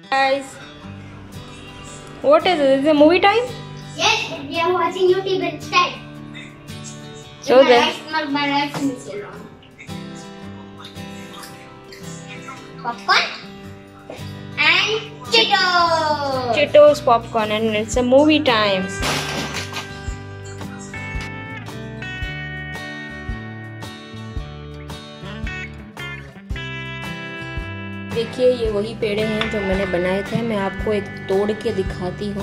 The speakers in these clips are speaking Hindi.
Guys, what is it? Is it movie time? Yes, we are watching YouTube instead. So then, My life is wrong. Popcorn and Cheetos. Cheetos popcorn, and it's a movie time. देखिए, ये वही पेड़े हैं जो मैंने बनाए थे। मैं आपको एक तोड़ के दिखाती हूँ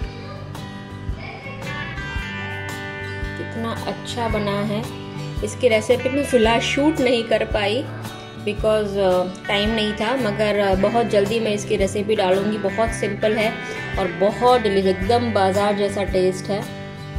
कितना अच्छा बना है। इसकी रेसिपी में फ़िलहाल शूट नहीं कर पाई बिकॉज़ टाइम नहीं था, मगर बहुत जल्दी मैं इसकी रेसिपी डालूँगी। बहुत सिंपल है और बहुत डिलीशियस, एकदम बाज़ार जैसा टेस्ट है।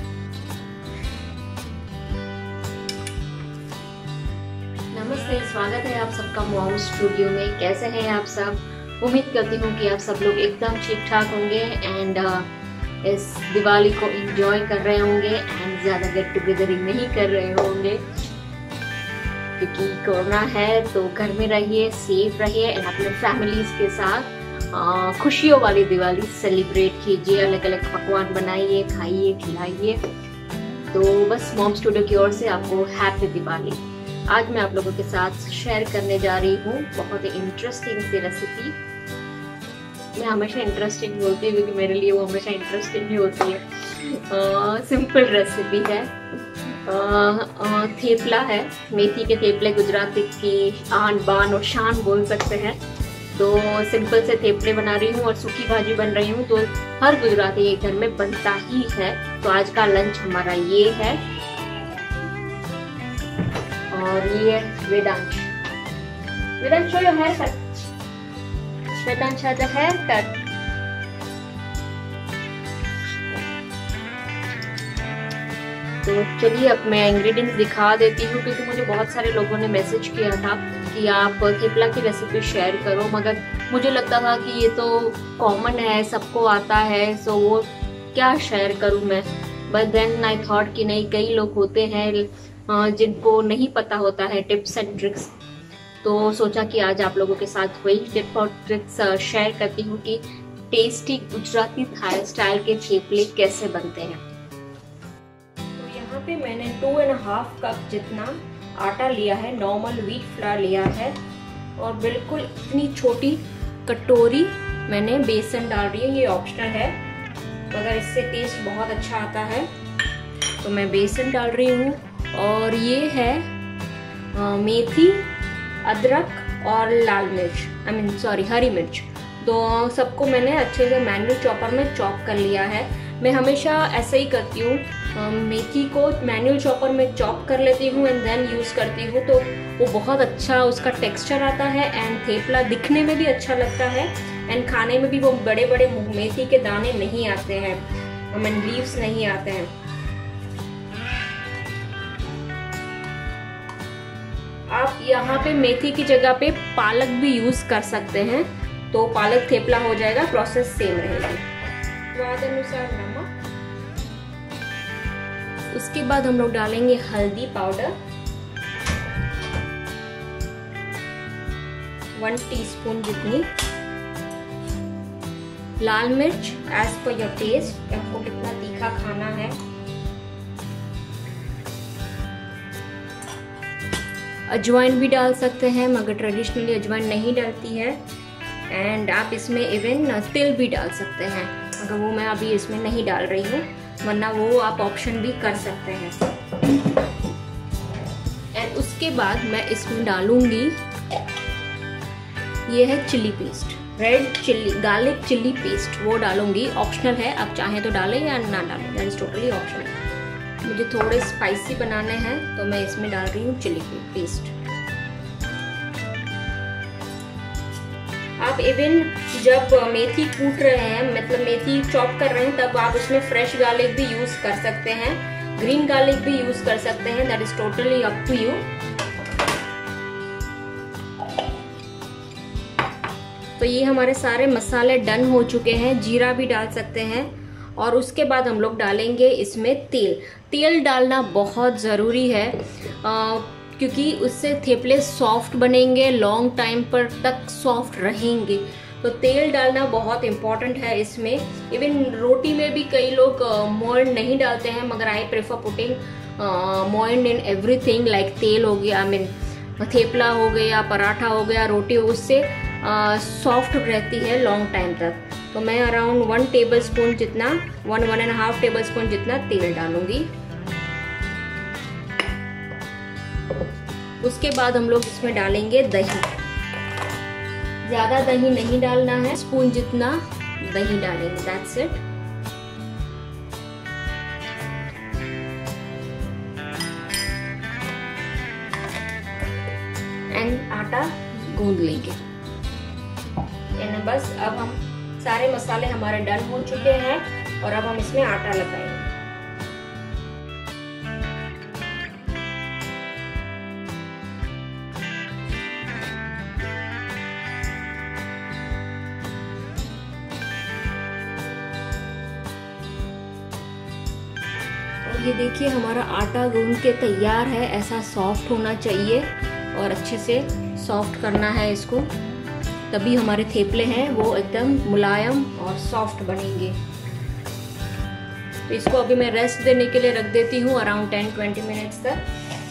नमस्ते, स्वागत है आप सबका मॉम स्टूडियो में। कैसे हैं आप सब? उम्मीद करती हूँ कि आप सब लोग एकदम ठीक ठाक होंगे एंड इस दिवाली को एंजॉय कर रहे होंगे एंड ज़्यादा गेट टुगेदरिंग नहीं कर रहे होंगे क्योंकि कोरोना है। तो घर में रहिए, सेफ रहिए एंड अपने फैमिलीज के साथ खुशियों वाली दिवाली सेलिब्रेट कीजिए। अलग अलग पकवान बनाइए, खाइए, खिलाइए। तो बस मॉम स्टूडियो की ओर से आपको हैप्पी दिवाली। आज मैं आप लोगों के साथ शेयर करने जा रही हूँ बहुत ही इंटरेस्टिंग सी रेसिपी। मैं हमेशा इंटरेस्टिंग बोलती हूँ क्योंकि मेरे लिए वो हमेशा इंटरेस्टिंग ही होती है। सिंपल रेसिपी है। थेपला है, मेथी के थेपले, गुजराती की आन बान और शान बोल सकते हैं। तो सिंपल से थेपले बना रही हूँ और सूखी भाजी बन रही हूँ। तो हर गुजराती के घर में बनता ही है। तो आज का लंच हमारा ये है। और ये Vedansh, Vedansh show your hair cut. Vedansh has a hair cut. तो चलिए अब मैं इंग्रेडिएंट्स दिखा देती हूँ क्योंकि मुझे बहुत सारे लोगों ने मैसेज किया था कि आप थेपला की रेसिपी शेयर करो, मगर मुझे लगता था कि ये तो कॉमन है, सबको आता है, सो वो क्या शेयर करूँ मैं। बट देन आई थॉट कि नहीं, कई लोग होते हैं जिनको नहीं पता होता है टिप्स एंड ट्रिक्स। तो सोचा कि आज आप लोगों के साथ वही टिप और ट्रिक्स शेयर करती हूँ कि टेस्टी गुजराती थाई स्टाइल के थेपले कैसे बनते हैं। तो यहाँ पे मैंने 2.5 कप जितना आटा लिया है, नॉर्मल व्हीट फ्लावर लिया है और बिल्कुल इतनी छोटी कटोरी मैंने बेसन डाल रही है। ये ऑप्शनल है मगर इससे टेस्ट बहुत अच्छा आता है। तो मैं बेसन डाल रही हूँ और ये है मेथी, अदरक और लाल मिर्च, हरी मिर्च। तो सबको मैंने अच्छे से मैनुअल चॉपर में चॉप कर लिया है। मैं हमेशा ऐसा ही करती हूँ, मेथी को मैनुअल चॉपर में चॉप कर लेती हूँ एंड देन यूज़ करती हूँ। तो वो बहुत अच्छा उसका टेक्सचर आता है एंड थेपला दिखने में भी अच्छा लगता है एंड खाने में भी वो बड़े बड़े मेथी के दाने नहीं आते हैं, लीव्स नहीं आते हैं। आप यहाँ पे मेथी की जगह पे पालक भी यूज कर सकते हैं, तो पालक थेपला हो जाएगा। प्रोसेस सेम रहेगी। स्वाद अनुसार नमक। उसके बाद हम लोग डालेंगे हल्दी पाउडर 1 टीस्पून जितनी, लाल मिर्च एज पर योर टेस्ट, आपको कितना तीखा खाना है। अजवाइन भी डाल सकते हैं मगर ट्रेडिशनली अजवाइन नहीं डलती है एंड आप इसमें इवन तिल भी डाल सकते हैं, मगर वो मैं अभी इसमें नहीं डाल रही हूँ, वरना वो आप ऑप्शन भी कर सकते हैं। एंड उसके बाद मैं इसमें डालूंगी, ये है chilli paste, red chilli garlic chilli paste, वो डालूंगी। ऑप्शनल है, आप चाहें तो डालें या ना डालें, दैट इज टोटली ऑप्शनल। मुझे थोड़े स्पाइसी बनाने हैं तो मैं इसमें डाल रही हूँ चिली पेस्ट। आप इवन जब मेथी कूट रहे हैं, मतलब मेथी चॉप कर रहे हैं, तब आप उसमें फ्रेश गार्लिक भी यूज कर सकते हैं, ग्रीन गार्लिक भी यूज कर सकते हैं, that is totally up to you. तो ये हमारे सारे मसाले डन हो चुके हैं। जीरा भी डाल सकते हैं और उसके बाद हम लोग डालेंगे इसमें तेल। तेल डालना बहुत ज़रूरी है क्योंकि उससे थेपले सॉफ्ट बनेंगे, लॉन्ग टाइम पर तक सॉफ्ट रहेंगे। तो तेल डालना बहुत इम्पॉर्टेंट है इसमें। इवन रोटी में भी कई लोग मोइंड नहीं डालते हैं, मगर आई प्रेफर पुटिंग मोइंड इन एवरीथिंग। लाइक तेल हो गया, आई मीन थेपला हो गया, पराठा हो गया, रोटी, उससे सॉफ्ट रहती है लॉन्ग टाइम तक। तो मैं अराउंड 1 टेबलस्पून जितना, 1-1.5 टेबलस्पून जितना तेल डालूंगी। उसके बाद हम लोग इसमें डालेंगे दही। ज्यादा दही नहीं डालना है, स्पून जितना दही डालेंगे, दैट्स इट। एंड आटा गूंद लेंगे। एंड बस अब हम सारे मसाले हमारे डन हो चुके हैं और अब हम इसमें आटा लगाएंगे। ये देखिए हमारा आटा गूंद के तैयार है। ऐसा सॉफ्ट होना चाहिए और अच्छे से सॉफ्ट करना है इसको, तभी हमारे थेपले हैं वो एकदम मुलायम और सॉफ्ट बनेंगे। तो इसको अभी मैं रेस्ट देने के लिए रख देती हूँ अराउंड 10-20 मिनट्स तक।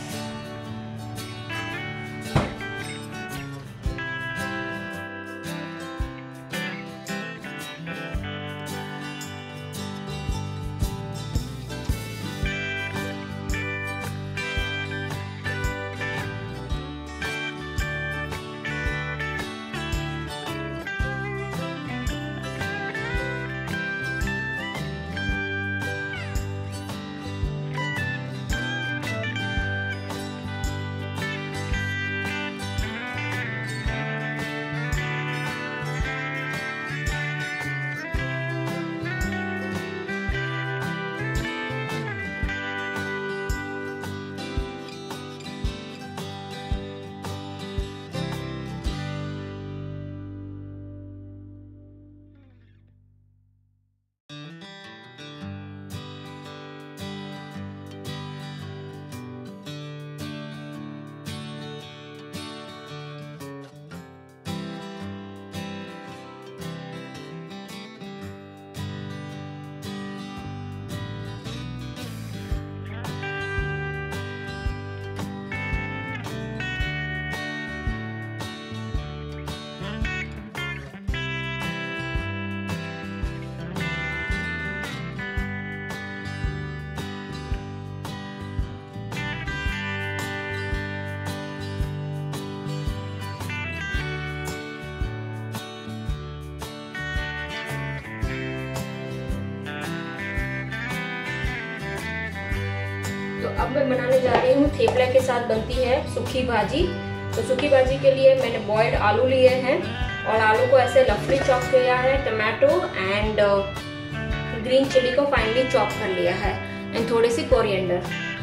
तो अब मैं बनाने जा रही हूँ, थेपला के साथ बनती है सूखी भाजी। तो सूखी भाजी के लिए मैंने बॉइल्ड आलू लिए हैं और आलू को ऐसे रफली चॉप किया है, टमाटो एंड ग्रीन चिली को फाइनली चॉप कर लिया है, एंड थोड़ी सी कोरिएंडर।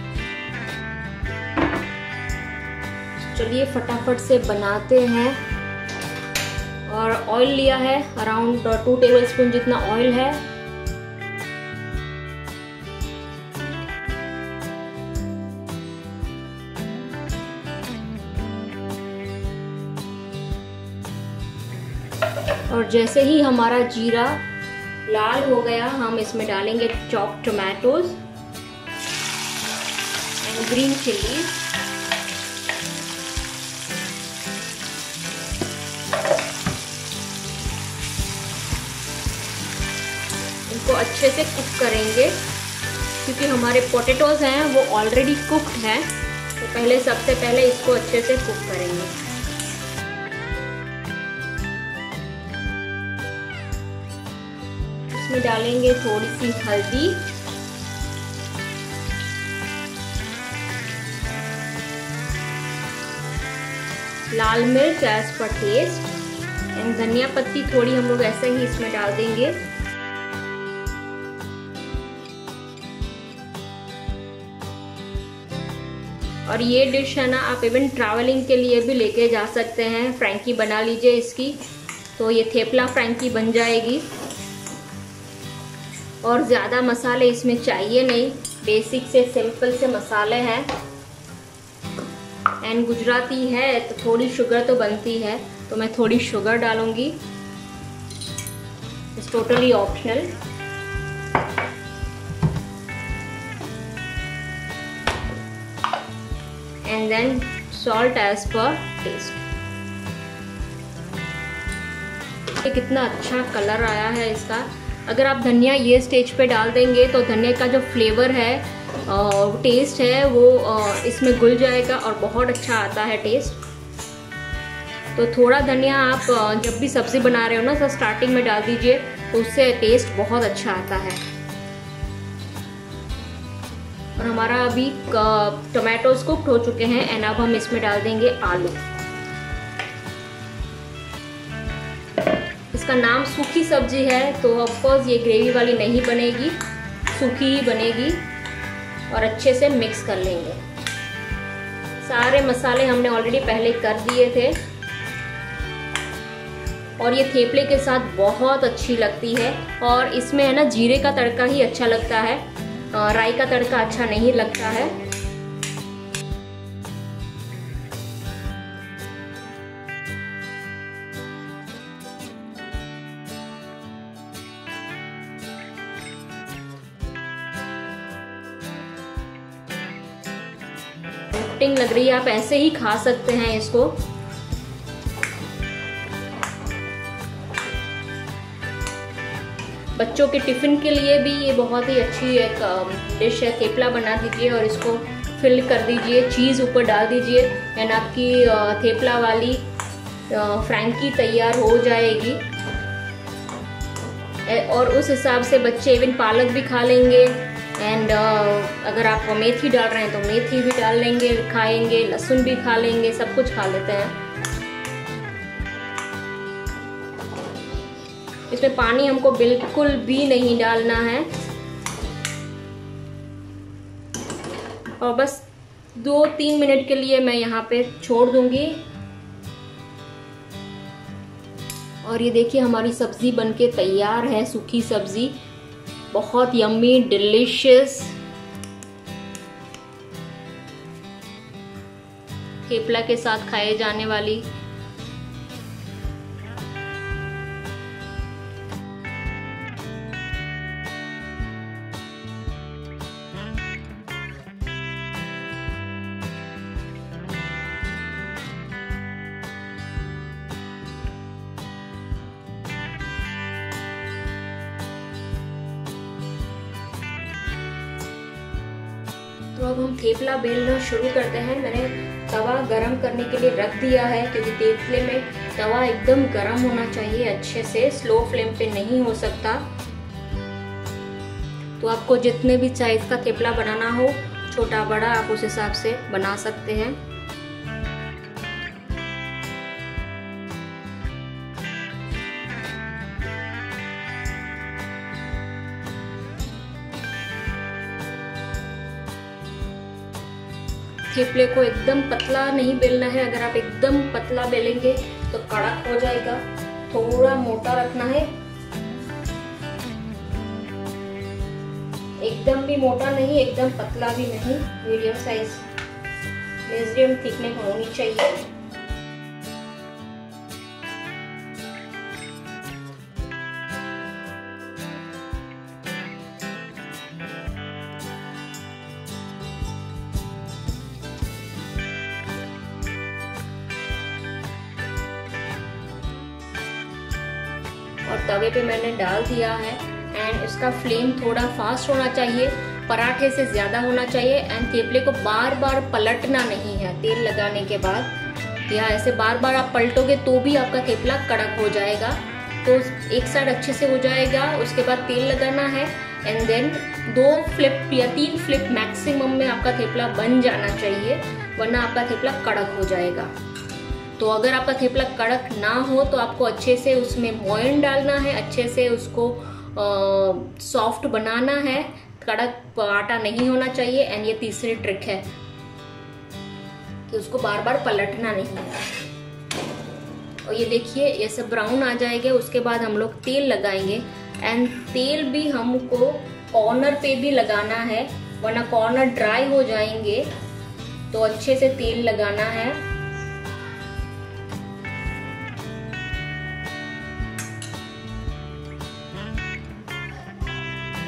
चलिए फटाफट से बनाते हैं। और ऑयल लिया है अराउंड 2 टेबलस्पून जितना ऑयल है। और जैसे ही हमारा जीरा लाल हो गया, हम इसमें डालेंगे chop tomatoes and green chilli. इनको अच्छे से कुक करेंगे क्योंकि हमारे पोटैटोज हैं वो ऑलरेडी कुक्ड हैं। तो पहले सबसे पहले इसको अच्छे से कुक करेंगे। इसमें डालेंगे थोड़ी सी हल्दी, लाल मिर्च एज पर टेस्ट एंड धनिया पत्ती थोड़ी हम लोग ऐसे ही इसमें डाल देंगे। और ये डिश है ना, आप इवन ट्रैवलिंग के लिए भी लेके जा सकते हैं। फ्रैंकी बना लीजिए इसकी, तो ये थेपला फ्रैंकी बन जाएगी। और ज़्यादा मसाले इसमें चाहिए नहीं, बेसिक से सिंपल से मसाले हैं। एंड गुजराती है तो थोड़ी शुगर तो बनती है, तो मैं थोड़ी शुगर डालूंगी। It's totally optional. And then salt as per taste. कितना अच्छा कलर आया है इसका। अगर आप धनिया ये स्टेज पे डाल देंगे तो धनिया का जो फ्लेवर है, टेस्ट है, वो इसमें घुल जाएगा और बहुत अच्छा आता है टेस्ट। तो थोड़ा धनिया आप जब भी सब्जी बना रहे हो ना, तो स्टार्टिंग में डाल दीजिए, तो उससे टेस्ट बहुत अच्छा आता है। और हमारा अभी टोमेटोज कुक्ड हो चुके हैं एंड अब हम इसमें डाल देंगे आलू। इसका नाम सूखी सब्जी है, तो ऑफकोर्स ये ग्रेवी वाली नहीं बनेगी, सूखी ही बनेगी। और अच्छे से मिक्स कर लेंगे। सारे मसाले हमने ऑलरेडी पहले कर दिए थे और ये थेपले के साथ बहुत अच्छी लगती है। और इसमें है ना, जीरे का तड़का ही अच्छा लगता है, राई का तड़का अच्छा नहीं लगता है। लग रही है, आप ऐसे ही खा सकते हैं इसको। बच्चों के टिफिन के लिए भी ये बहुत ही अच्छी एक डिश है। थेपला बना दीजिए और इसको फिल कर दीजिए, चीज़ ऊपर डाल दीजिए एंड आपकी थेपला वाली फ्रैंकी तैयार हो जाएगी। और उस हिसाब से बच्चे इवन पालक भी खा लेंगे एंड अगर आप मेथी डाल रहे हैं तो मेथी भी डाल लेंगे, खाएंगे, लहसुन भी खा लेंगे, सब कुछ खा लेते हैं। इसमें पानी हमको बिल्कुल भी नहीं डालना है और बस 2-3 मिनट के लिए मैं यहाँ पे छोड़ दूंगी। और ये देखिए हमारी सब्जी बनके तैयार है, सूखी सब्जी, बहुत यम्मी डिलिशियस थेपला के साथ खाए जाने वाली। तो अब हम थेपला बेलना शुरू करते हैं। मैंने तवा गरम करने के लिए रख दिया है क्योंकि थेपले में तवा एकदम गरम होना चाहिए अच्छे से, स्लो फ्लेम पे नहीं हो सकता। तो आपको जितने भी साइज का थेपला बनाना हो, छोटा बड़ा, आप उस हिसाब से बना सकते हैं। थेपले को एकदम पतला नहीं बेलना है। अगर आप एकदम पतला बेलेंगे तो कड़क हो जाएगा। थोड़ा मोटा रखना है, एकदम भी मोटा नहीं, एकदम पतला भी नहीं, मीडियम साइज, मीडियम थिकनेस होनी चाहिए। और तवे पे मैंने डाल दिया है एंड इसका फ्लेम थोड़ा फास्ट होना चाहिए, पराठे से ज्यादा होना चाहिए। एंड थेपले को बार बार पलटना नहीं है तेल लगाने के बाद, या ऐसे बार बार आप पलटोगे तो भी आपका थेपला कड़क हो जाएगा। तो एक साइड अच्छे से हो जाएगा, उसके बाद तेल लगाना है एंड देन 2 फ्लिप या 3 फ्लिप मैक्सिमम में आपका थेपला बन जाना चाहिए, वरना आपका थेपला कड़क हो जाएगा। तो अगर आपका थेपला कड़क ना हो तो आपको अच्छे से उसमें मोयन डालना है, अच्छे से उसको सॉफ्ट बनाना है, कड़क आटा नहीं होना चाहिए। एंड ये तीसरी ट्रिक है कि उसको बार बार पलटना नहीं है। और ये देखिए ये सब ब्राउन आ जाएगा, उसके बाद हम लोग तेल लगाएंगे एंड तेल भी हमको कॉर्नर पे भी लगाना है, वरना कॉर्नर ड्राई हो जाएंगे। तो अच्छे से तेल लगाना है।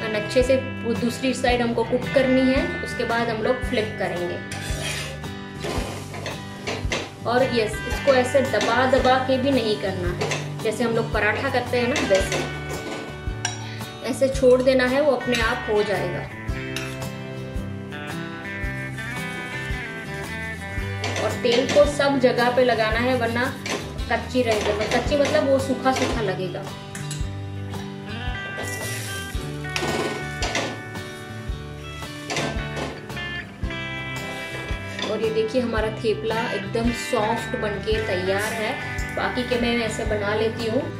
अच्छे से दूसरी साइड हमको कुक करनी है। उसके बाद हम लोग फ्लिप करेंगे। और यस, इसको ऐसे दबा दबा के भी नहीं करना है, जैसे हम लोग पराठा करते हैं ना, वैसे ऐसे छोड़ देना है, वो अपने आप हो जाएगा। और तेल को सब जगह पे लगाना है, वरना कच्ची रहेगी। कच्ची मतलब वो सूखा सूखा लगेगा। और ये देखिए हमारा थेपला एकदम सॉफ्ट बनके तैयार है। बाकी के मैं ऐसे बना लेती हूँ।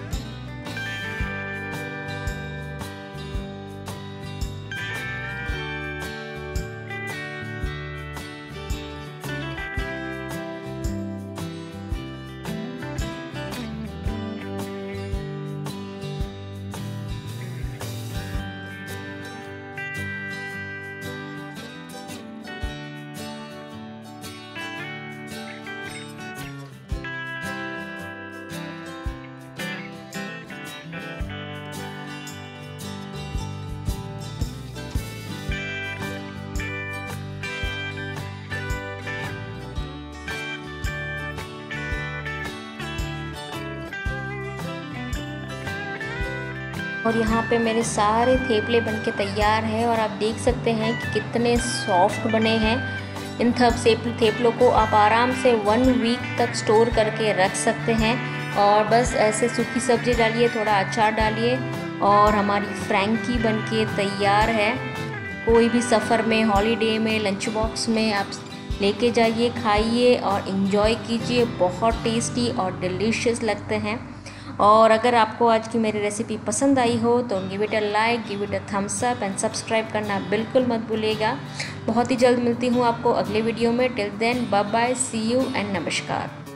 और यहाँ पे मेरे सारे थेपले बनके तैयार हैं और आप देख सकते हैं कि कितने सॉफ्ट बने हैं। इन थेपलों को आप आराम से 1 वीक तक स्टोर करके रख सकते हैं। और बस ऐसे सूखी सब्जी डालिए, थोड़ा अचार डालिए और हमारी फ्रैंकी बनके तैयार है। कोई भी सफ़र में, हॉलीडे में, लंच बॉक्स में आप लेके जाइए, खाइए और इन्जॉय कीजिए। बहुत टेस्टी और डिलीशियस लगते हैं। और अगर आपको आज की मेरी रेसिपी पसंद आई हो तो give it a like, give it a thumbs up and subscribe करना बिल्कुल मत भूलिएगा। बहुत ही जल्द मिलती हूँ आपको अगले वीडियो में। Till then bye bye, see you and नमस्कार।